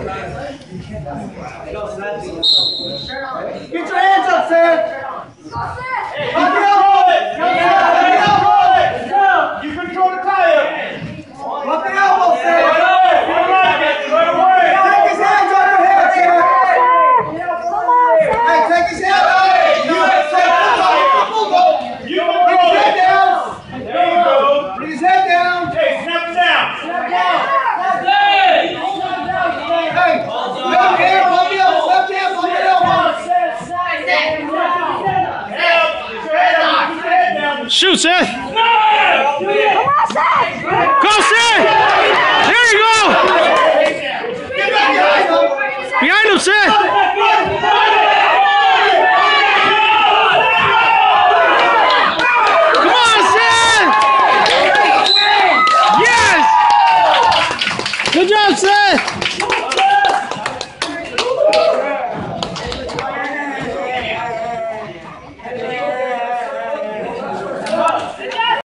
Get your hands up, Seth. You control the tire. Lock the elbow, Seth. Take his hands off your head, Seth. Hey, take his hands off. You control his head down. There you go. Bring his head down. Hey, snap it down. Snap down. Hey, left hand, hold the elbow. Left hand, hold the elbow. Shoot, Seth! Come on, Seth! Go, Seth! There you go! Get back behind him. Behind him, Seth! Come on, Seth! Yes! Good job, Seth!